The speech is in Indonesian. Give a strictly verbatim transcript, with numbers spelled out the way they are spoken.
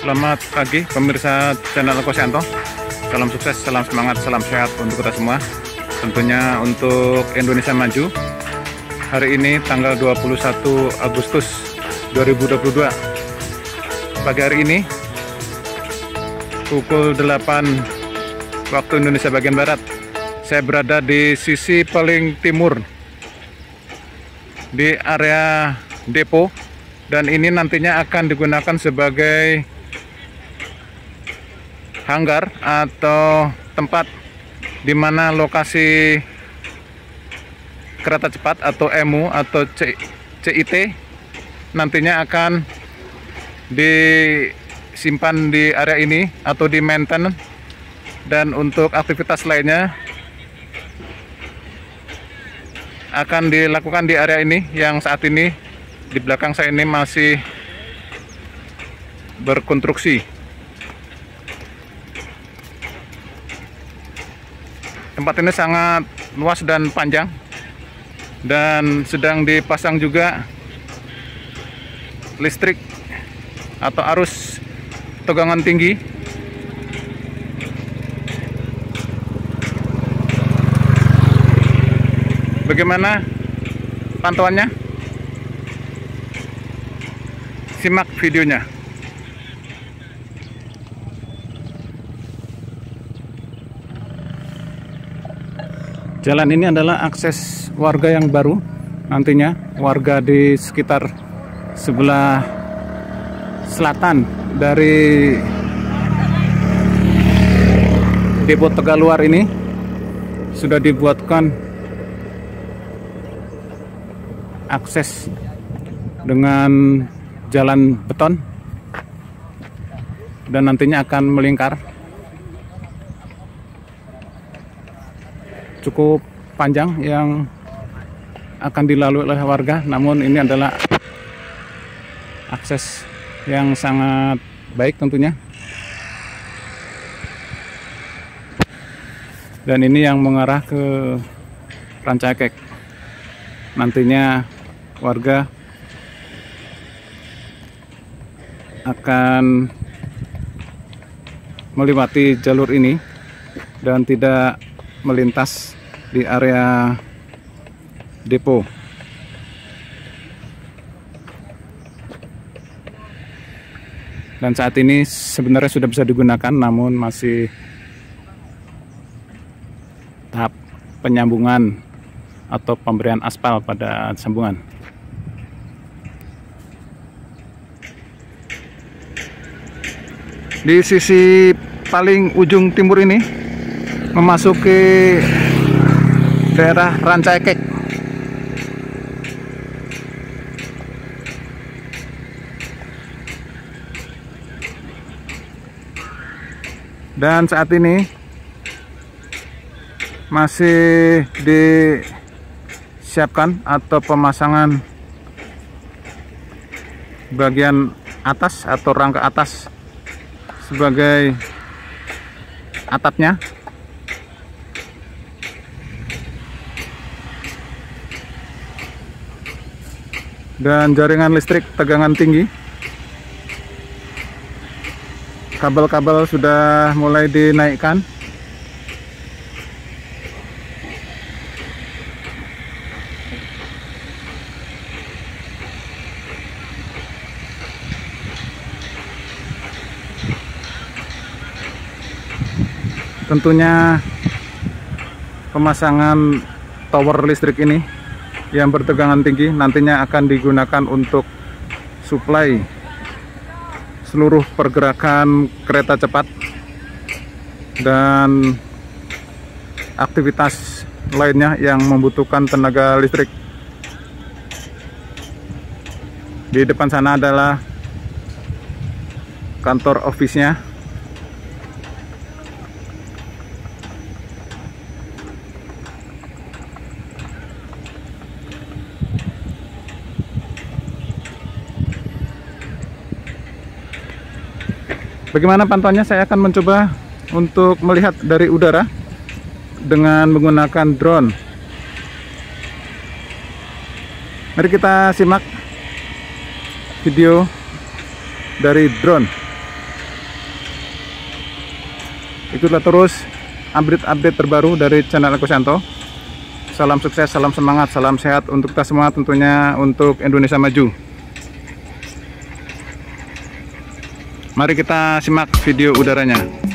Selamat pagi pemirsa channel Kosianto. Salam sukses, salam semangat, salam sehat untuk kita semua. Tentunya untuk Indonesia Maju. Hari ini tanggal dua puluh satu Agustus dua ribu dua puluh dua. Pagi hari ini pukul delapan waktu Indonesia bagian Barat. Saya berada di sisi paling timur di area depo, dan ini nantinya akan digunakan sebagai hanggar atau tempat di mana lokasi kereta cepat atau E M U atau C I T nantinya akan disimpan di area ini atau di maintenance, dan untuk aktivitas lainnya akan dilakukan di area ini yang saat ini di belakang saya ini masih berkonstruksi. Tempat ini sangat luas dan panjang, dan sedang dipasang juga listrik atau arus tegangan tinggi. Bagaimana pantauannya? Simak videonya. Jalan ini adalah akses warga yang baru. Nantinya warga di sekitar sebelah selatan dari depo Tegaluar ini sudah dibuatkan akses dengan jalan beton, dan nantinya akan melingkar cukup panjang yang akan dilalui oleh warga. Namun ini adalah akses yang sangat baik tentunya, dan ini yang mengarah ke Rancaikek. Nantinya warga akan melewati jalur ini dan tidak melintas di area depo. Dan saat ini sebenarnya sudah bisa digunakan, namun masih tahap penyambungan atau pemberian aspal pada sambungan. Di sisi paling ujung timur ini memasuki daerah Rancaikek. Dan saat ini masih disiapkan atau pemasangan bagian atas atau rangka atas sebagai atapnya. Dan jaringan listrik tegangan tinggi, kabel-kabel sudah mulai dinaikkan. Tentunya pemasangan tower listrik ini yang bertegangan tinggi nantinya akan digunakan untuk suplai seluruh pergerakan kereta cepat dan aktivitas lainnya yang membutuhkan tenaga listrik. Di depan sana adalah kantor office-nya. Bagaimana pantauannya? Saya akan mencoba untuk melihat dari udara dengan menggunakan drone. Mari kita simak video dari drone. Ikulah terus update-update terbaru dari channel Ekosanto. Salam sukses, salam semangat, salam sehat untuk kita semua, tentunya untuk Indonesia maju. Mari kita simak video udaranya.